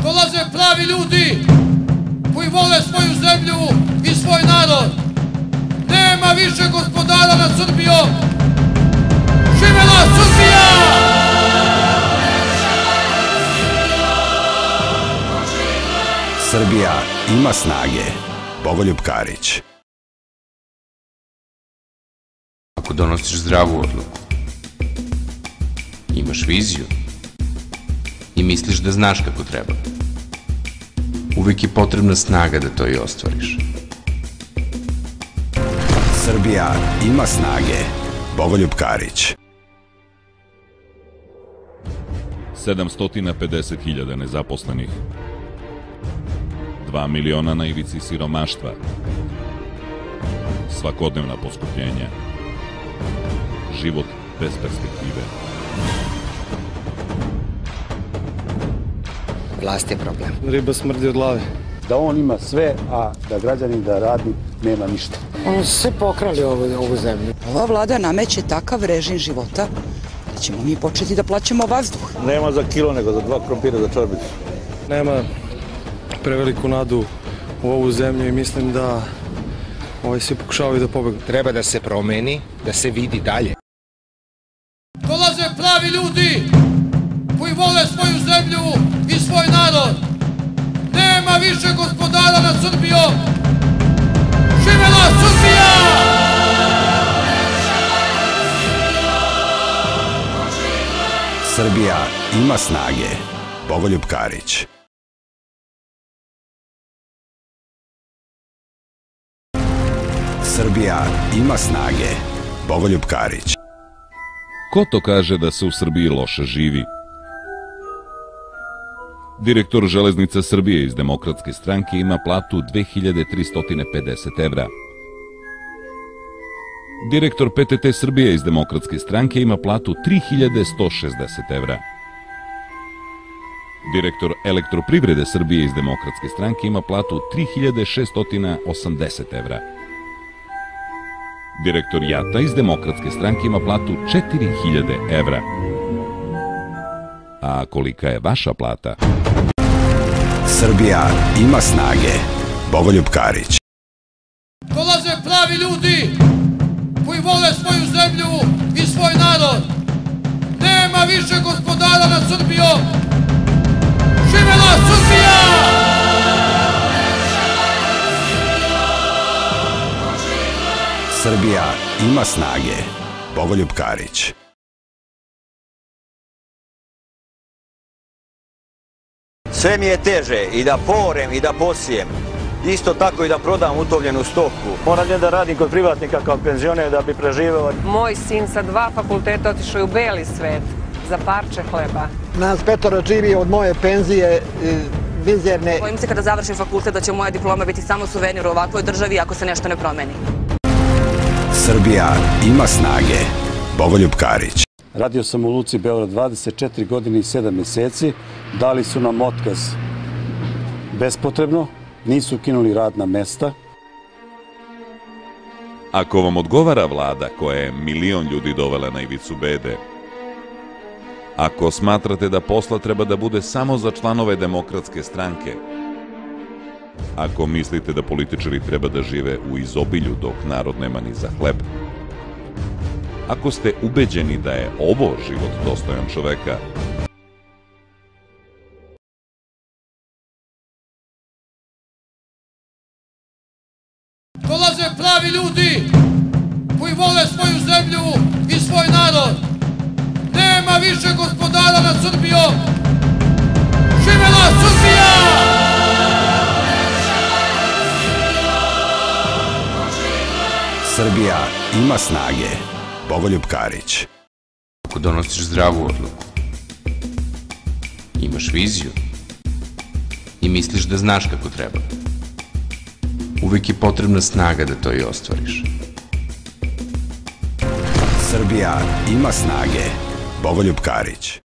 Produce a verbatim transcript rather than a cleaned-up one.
dolaze pravi ljudi koji vole svoju zemlju i svoj narod. Nema više gospodara nad Srbijom. Živela Srbija! Srbija ima snage. Bogoljub Karić. Ako donosiš zdravu odluku, imaš viziju i misliš da znaš kako treba, uvek je potrebna snaga da to i ostvariš. Srbija ima snage. Bogoljub Karić. sedamsto pedeset hiljada nezaposlenih, dva miliona na ivici siromaštva, svakodnevna poskupljenja, život bez perspektive. Vlast je problem. Riba smrdi od glave. Da on ima sve, a da građanin, da radnik nema ništa. Oni su sve pokrali ovu, ovu zemlju. Ova vlada nameće takav režim života da ćemo mi početi da plaćamo vazduh. Nema za kilo, nego za dva krompira za čorbicu. Nema preveliku nadu u ovu zemlju i mislim da ovaj svi pokušavaju da pobegnu. Treba da se promeni, da se vidi dalje. Dolaze pravi ljudi koji vole svoju zemlju i svoj narod. Nema više gospodara nad Srbijom. Živela Srbija! Srbija ima snage. Bogoljub Karić. Srbija ima snage. Bogoljub Karić. Ko to kaže da se u Srbiji loše živi? Direktor Železnica Srbije iz Demokratske stranke ima platu dve hiljade tristo pedeset evra. Direktor P T T Srbije iz Demokratske stranke ima platu tri hiljade sto šezdeset evra. Direktor Elektroprivrede Srbije iz Demokratske stranke ima platu tri hiljade šesto osamdeset evra. Direktor JAT-a iz Demokratske stranke ima platu četiri hiljade evra. A kolika je vaša plata? Srbija ima snage. Bogoljub Karić. Dolaze pravi ljudi koji vole svoju zemlju i svoj narod. Nema više gospodara nad Srbijom. Živela Srbija! Srbija ima snage. Bogoljub Karić. Sve mi je teže i da porem i da posijem. Isto tako i da prodam utovljenu stoku. Moram da radim kod privatnika kao penzioner da bi preživeo. Moj sin sa dva fakulteta otišao je u beli svet za parče hleba. Nas petoro živi od moje penzije vizerne. Bojim se kada završim fakultet da će moja diploma biti samo suvenir u ovakvoj državi ako se nešto ne promeni. Srbija ima snage. Bogoljub Karić. Radio sam u Luci Beograd dvadeset četiri godine i sedam meseci. Dali su nam otkaz bespotrebno, nisu ukinuli radna mesta. Ako vam odgovara vlada koja je milion ljudi dovela na ivicu bede, ako smatrate da posla treba da bude samo za članove Demokratske stranke, ako mislite da političari treba da žive u izobilju dok narod nema ni za hleb, ako ste ubeđeni da je ovo život dostojan čoveka, dolaze pravi ljudi koji vole svoju zemlju i svoj narod. Nema više gospodara nad Srbijom. Živela Srbija! Srbija ima snage. Bogoljub Karić. Ako donosiš zdravu odluku, imaš viziju i misliš da znaš kako treba, uvek je potrebna snaga da to i ostvariš. Srbija ima snage. Bogoljub Karić.